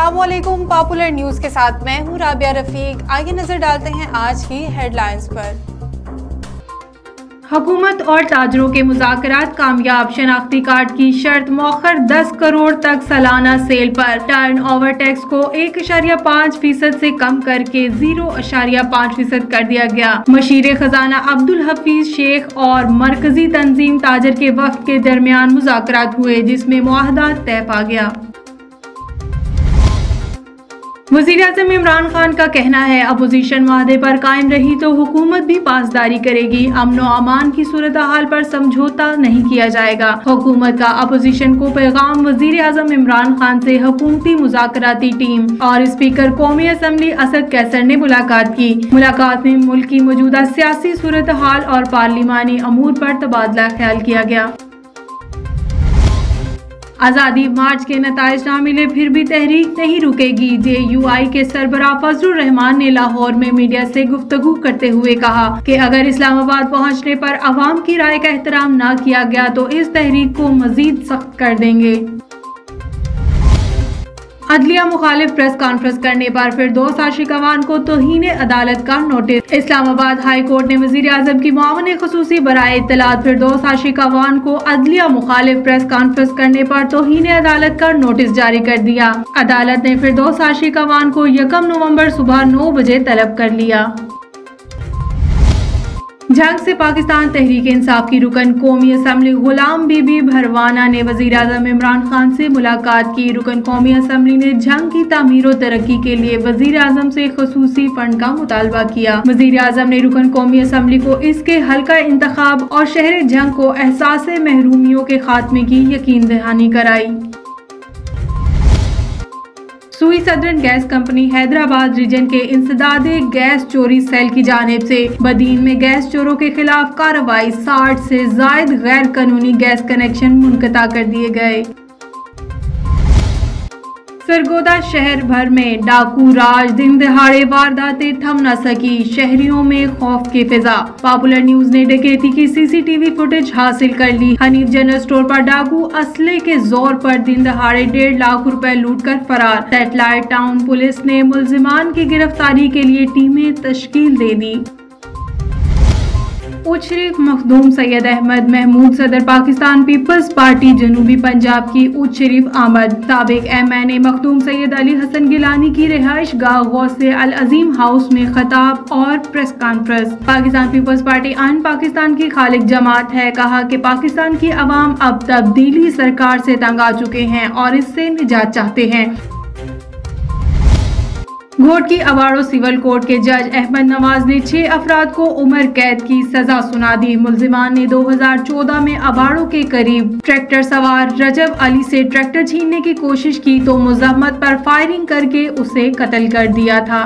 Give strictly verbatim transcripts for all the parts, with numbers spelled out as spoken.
अस्सलामुअलैकुम। Popular news के साथ मैं हूं राबिया रफीक। आइए नजर डालते हैं आज की हेडलाइंस पर। हुकूमत और ताजरों के मुज़ाकरात कामयाब, शनाख्ती कार्ड की शर्त मौखर दस करोड़ तक सालाना सेल पर। टर्न ओवर टैक्स को एक अशारिया पाँच फीसद से कम करके जीरो अशारिया पाँच फीसद कर दिया गया। मशीर खजाना अब्दुल हफीज शेख और मरकजी तंजीम ताजर के वफ्द के दरमियान मुज़ाकरात हुए, जिसमें मुआहदा तय पा गया। वज़ीर आज़म इमरान खान का कहना है, अपोजिशन वादे पर कायम रही तो हुकूमत भी पासदारी करेगी। अमन व अमान की सूरत हाल पर समझौता नहीं किया जाएगा। हुकूमत का अपोजिशन को पैगाम। वज़ीर आज़म इमरान खान से हुकूमती मुज़ाकराती टीम और स्पीकर कौमी असम्बली असद कैसर ने मुलाकात की। मुलाकात में मुल्क की मौजूदा सियासी सूरत हाल और पार्लिमानी अमूर पर तबादला ख्याल किया गया। आज़ादी मार्च के नताइज ना मिले फिर भी तहरीक नहीं रुकेगी। जे यू आई के सरबराह फजलुर रहमान ने लाहौर में मीडिया से गुफ्तगू करते हुए कहा कि अगर इस्लामाबाद पहुंचने पर अवाम की राय का एहतराम ना किया गया तो इस तहरीक को मजीद सख्त कर देंगे। अदलिया मुखालिफ प्रेस कॉन्फ्रेंस करने पर फिरदौस आशिकवान को तौहीन अदालत का नोटिस। इस्लामाबाद हाई कोर्ट ने वज़ीर आज़म की मुआवन खुसूसी बराए इत्तलात फिरदौस आशिकवान को अदलिया मुखालिफ प्रेस कॉन्फ्रेंस करने पर तौहीन अदालत का नोटिस जारी कर दिया। अदालत ने फिरदौस आशिकवान को यकम नवंबर सुबह नौ बजे तलब कर लिया। जंग से पाकिस्तान तहरीक इंसाफ की रुकन कौमी असम्बली गुलाम बीबी भरवाना ने वज़ीर आज़म इमरान खान से मुलाकात की। रुकन कौमी असम्बली ने जंग की तामीर और तरक्की के लिए वज़ीर आज़म से खसूसी फंड का मुतालबा किया। वज़ीर आज़म ने रुकन कौमी असम्बली को इसके हल्का इंतखाब और शहर जंग को एहसास महरूमियों के खात्मे की यकीन दहानी कराई। Sui southern gas company Hyderabad region के इंसदादे गैस चोरी सेल की जानिब से बदीन में गैस चोरों के खिलाफ कार्रवाई। साठ से जायद गैर कानूनी गैस कनेक्शन मुनक़ता कर दिए गए। सरगोदा शहर भर में डाकू राज, दिन दहाड़े वारदातें थम न सकी, शहरियों में खौफ की फिजा। पॉपुलर न्यूज ने डकैती की सीसीटीवी फुटेज हासिल कर ली। हनीफ जनरल स्टोर पर डाकू असले के जोर पर दिन दहाड़े डेढ़ लाख रुपए लूट कर फरार। सैटेलाइट टाउन पुलिस ने मुल्जिमान की गिरफ्तारी के लिए टीमें तश्कील दे दी। उच शरीफ मखदूम सैयद अहमद महमूद सदर पाकिस्तान पीपल्स पार्टी जनूबी पंजाब की उच शरीफ आमद। साबिक M N A Makhdoom Syed Ali Hasan Gilani की रिहाइश गाह गौसे अल अजीम हाउस में खताब और press conference. Pakistan people's party आन पाकिस्तान की खालिक जमात है। कहा कि पाकिस्तान की अवाम अब तब्दीली सरकार से तंग आ चुके हैं और इससे निजात चाहते हैं। घोट की अवाड़ो सिविल कोर्ट के जज अहमद नवाज ने छह अफराद को उम्र कैद की सजा सुना दी। मुल्जिमान ने दो हजार चौदह में अवाड़ो के करीब ट्रैक्टर सवार रजब अली से ट्रैक्टर छीनने की कोशिश की तो मुजम्मत पर फायरिंग करके उसे कत्ल कर दिया था।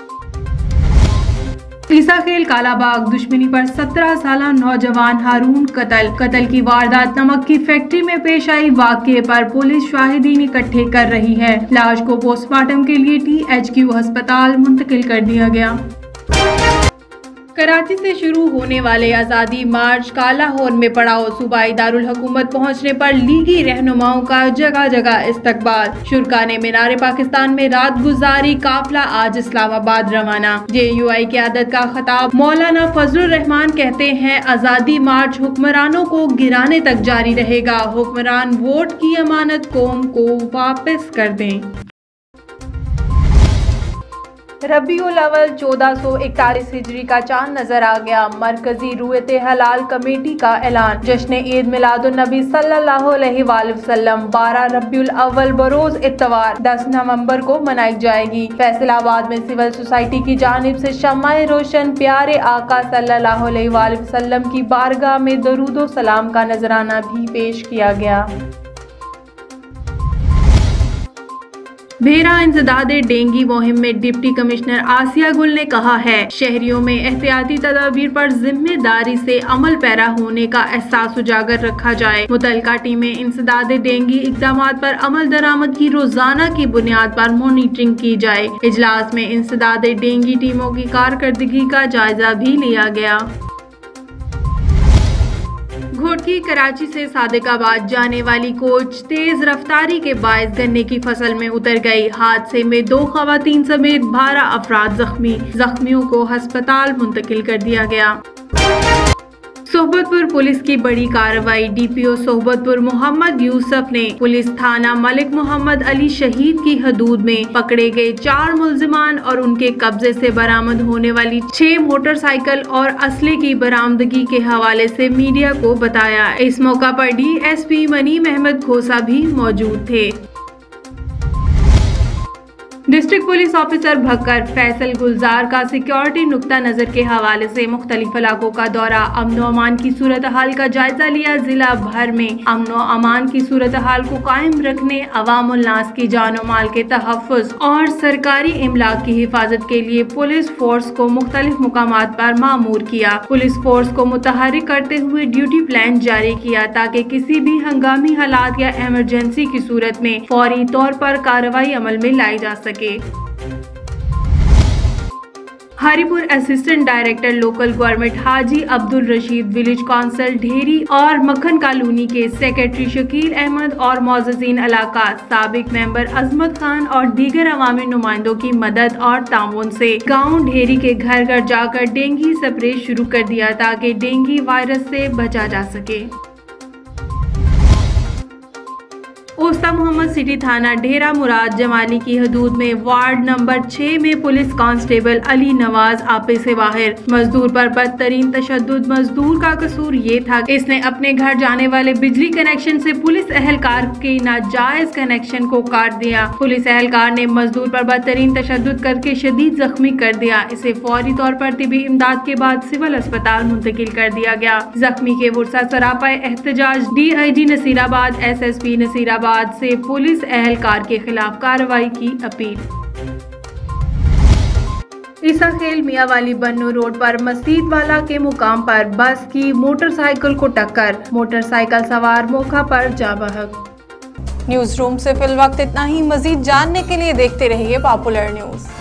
ईसा खेल कालाबाग दुश्मनी पर सत्रह साल नौजवान हारून कत्ल। कत्ल की वारदात नमक की फैक्ट्री में पेश आई। वाक़ये पर पुलिस शाहिदीन इकट्ठे कर रही है। लाश को पोस्टमार्टम के लिए टी एच क्यू अस्पताल मुंतकिल कर दिया गया। कराची से शुरू होने वाले आज़ादी मार्च का लाहौर में पड़ाव। सूबाई दारुल हुकूमत पहुंचने पर लीगी रहनुमाओं का जगह जगह इस्तकबाल। शुरका ने मीनार पाकिस्तान में रात गुजारी। काफिला आज इस्लामाबाद रवाना। जे यू आई क़यादत का खिताब। मौलाना फजलुर रहमान कहते हैं, आज़ादी मार्च हुक्मरानों को गिराने तक जारी रहेगा। हुक्मरान वोट की अमानत कौम को वापस कर दें। रबीउल अव्वल चौदह सौ इकतालीस हिजरी का चांद नजर आ गया। मरकजी रुयत हलाल कमेटी का ऐलान। जश्न ईद मिलादुन नबी सल्लल्लाहु अलैहि वसल्लम बारह रबीउल अव्वल बरोज इतवार दस नवंबर को मनाई जाएगी। फैसलाबाद में सिविल सोसाइटी की जानिब से शम्माए रोशन प्यारे आका सल्लल्लाहु अलैहि वसल्लम की बारगाह में दरूदो सलाम का नजराना भी पेश किया गया। भेरा इंसदादे डेंगी मुहिम में डिप्टी कमिश्नर आसिया गुल ने कहा है, शहरियों में एहतियाती तदाबीर पर जिम्मेदारी से अमल पैरा होने का एहसास उजागर रखा जाए। मुतल्लिका टीमें इंसदादे डेंगी इकदाम पर अमल दरामद की रोजाना की बुनियाद पर मॉनिटरिंग की जाए। इजलास में इंसदादे डेंगी टीमों की कारकर्दगी का जायजा भी लिया गया। घोटकी कराची से सादिकाबाद जाने वाली कोच तेज रफ्तारी के बायस गन्ने की फसल में उतर गई। हादसे में दो खवातीन समेत बारह अफराद जख्मी जख्मियों को अस्पताल मुंतकिल कर दिया गया। सोहबतपुर पुलिस की बड़ी कार्रवाई। डीपीओ सोहबतपुर मोहम्मद यूसुफ ने पुलिस थाना मलिक मोहम्मद अली शहीद की हदूद में पकड़े गए चार मुल्जिमान और उनके कब्जे से बरामद होने वाली छह मोटरसाइकिल और असले की बरामदगी के हवाले से मीडिया को बताया। इस मौका पर डीएसपी मनीम अहमद खोसा भी मौजूद थे। District police officer Bhakkar Faisal Gulzar का सिक्योरिटी नुक्ता नजर के हवाले से मुख्तलिफ इलाकों का दौरा। अमन अमान की सूरत हाल का जायजा लिया। जिला भर में अमन अमान की सूरत हाल को कायम रखने, अवाम उल नास की जान माल के तहफ़्फ़ुज़ और सरकारी इमलाक की हिफाजत के लिए पुलिस फोर्स को मुख्तलिफ मुकामात पर मामूर किया। पुलिस फोर्स को मुतहर्रिक करते हुए ड्यूटी प्लान जारी किया ताकि किसी भी हंगामी हालात या इमरजेंसी की सूरत में फौरी तौर पर कार्रवाई अमल में लाई जा सके। Haripur assistant director local government Haji Abdul Rashid, village council Dheri और मक्खन कॉलोनी के सेक्रेटरी शकील अहमद और मौजूदीन इलाका, साबिक मेंबर अजमत खान और दीगर अवामी नुमाइंदों की मदद और ताउन से गांव ढेरी के घर घर जाकर डेंगू स्प्रे शुरू कर दिया ताकि डेंगू वायरस से बचा जा सके। ओस्ता मोहम्मद सिटी थाना ढेरा मुराद जमानी की हदूद में वार्ड नंबर छह में पुलिस कांस्टेबल अली नवाज आपे से बाहर मजदूर पर बदतरीन तशद्दुद। मजदूर का कसूर ये था कि इसने अपने घर जाने वाले बिजली कनेक्शन से पुलिस एहलकार के नाजायज कनेक्शन को काट दिया। पुलिस एहलकार ने मजदूर पर बदतरीन तशद्दुद करके शदीद जख्मी कर दिया। इसे फौरी तौर पर तिबी इमदाद के बाद सिविल अस्पताल मुंतकिल कर दिया गया। जख्मी के वुरसा सरापा एहतजाज D I G Nasirabad, S S P Nasirabad से पुलिस एहलकार के खिलाफ कार्रवाई की अपील। ईसा खेल मियावाली बन्नू रोड पर मस्जिद वाला के मुकाम पर बस की मोटरसाइकिल को टक्कर, मोटरसाइकिल सवार मौका पर जा बहक। न्यूज रूम से फिल वक्त इतना ही। मजीद जानने के लिए देखते रहिए पॉपुलर न्यूज।